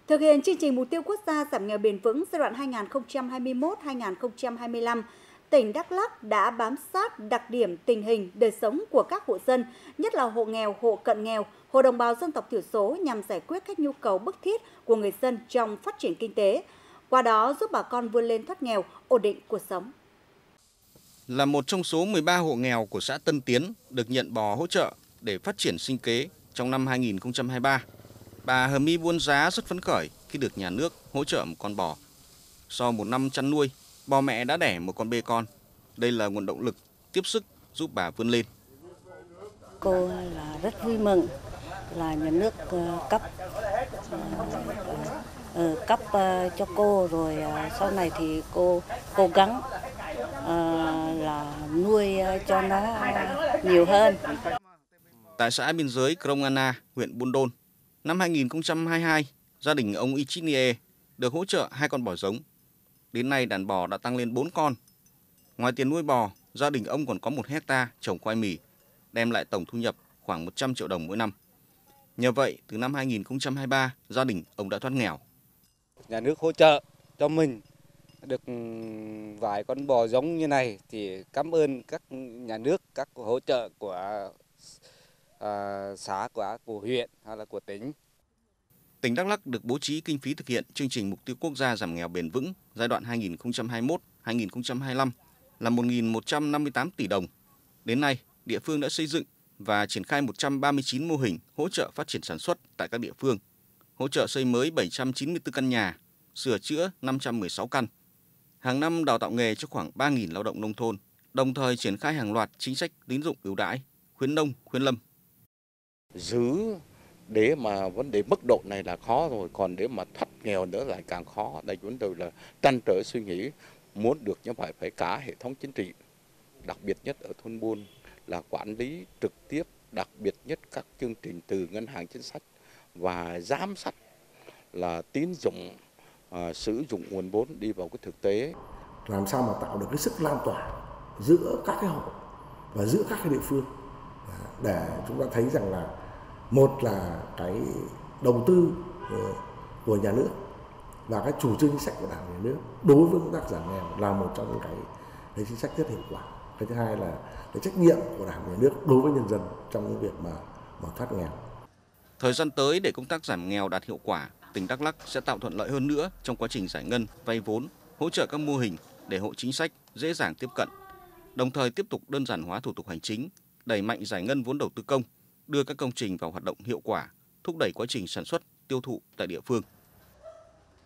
Thực hiện chương trình mục tiêu quốc gia giảm nghèo bền vững giai đoạn 2021-2025, tỉnh Đắk Lắk đã bám sát đặc điểm tình hình đời sống của các hộ dân, nhất là hộ nghèo, hộ cận nghèo, hộ đồng bào dân tộc thiểu số nhằm giải quyết các nhu cầu bức thiết của người dân trong phát triển kinh tế, qua đó giúp bà con vươn lên thoát nghèo, ổn định cuộc sống. Là một trong số 13 hộ nghèo của xã Tân Tiến được nhận bò hỗ trợ để phát triển sinh kế trong năm 2023, bà Hờ My Buôn Giá rất phấn khởi khi được nhà nước hỗ trợ một con bò. Sau một năm chăn nuôi, bò mẹ đã đẻ một con bê con. Đây là nguồn động lực tiếp sức giúp bà vươn lên. Cô là rất vui mừng là nhà nước cấp cho cô, rồi sau này thì cô cố gắng là nuôi cho nó nhiều hơn. Tại xã biên giới Krông Anna, huyện Buôn Đôn, năm 2022, gia đình ông Ichinie được hỗ trợ 2 con bò giống. Đến nay đàn bò đã tăng lên 4 con. Ngoài tiền nuôi bò, gia đình ông còn có 1 hectare trồng khoai mì, đem lại tổng thu nhập khoảng 100 triệu đồng mỗi năm. Nhờ vậy, từ năm 2023, gia đình ông đã thoát nghèo. Nhà nước hỗ trợ cho mình được vài con bò giống như này thì cảm ơn các nhà nước, các hỗ trợ của xã, của huyện hay là của tỉnh. Tỉnh Đắk Lắk được bố trí kinh phí thực hiện chương trình mục tiêu quốc gia giảm nghèo bền vững giai đoạn 2021-2025 là 1.158 tỷ đồng. Đến nay, địa phương đã xây dựng và triển khai 139 mô hình hỗ trợ phát triển sản xuất tại các địa phương, hỗ trợ xây mới 794 căn nhà, sửa chữa 516 căn. Hàng năm đào tạo nghề cho khoảng 3.000 lao động nông thôn, đồng thời triển khai hàng loạt chính sách tín dụng ưu đãi, khuyến nông, khuyến lâm. Giữ để mà vấn đề mức độ này là khó rồi, còn để mà thoát nghèo nữa lại càng khó. Đây chúng tôi là trăn trở suy nghĩ, muốn được như vậy phải cả hệ thống chính trị, đặc biệt nhất ở thôn buôn là quản lý trực tiếp, đặc biệt nhất các chương trình từ ngân hàng chính sách và giám sát là tín dụng, sử dụng nguồn vốn đi vào cái thực tế. Làm sao mà tạo được cái sức lan tỏa giữa các cái hộ và giữa các cái địa phương để chúng ta thấy rằng là một là cái đầu tư của nhà nước và cái chủ trương chính sách của Đảng nhà nước đối với công tác giảm nghèo là một trong những cái chính sách rất hiệu quả. Cái thứ hai là cái trách nhiệm của Đảng nhà nước đối với nhân dân trong cái việc mà thoát nghèo. Thời gian tới để công tác giảm nghèo đạt hiệu quả, tỉnh Đắk Lắk sẽ tạo thuận lợi hơn nữa trong quá trình giải ngân, vay vốn, hỗ trợ các mô hình để hộ chính sách dễ dàng tiếp cận. Đồng thời tiếp tục đơn giản hóa thủ tục hành chính, đẩy mạnh giải ngân vốn đầu tư công, đưa các công trình vào hoạt động hiệu quả, thúc đẩy quá trình sản xuất, tiêu thụ tại địa phương.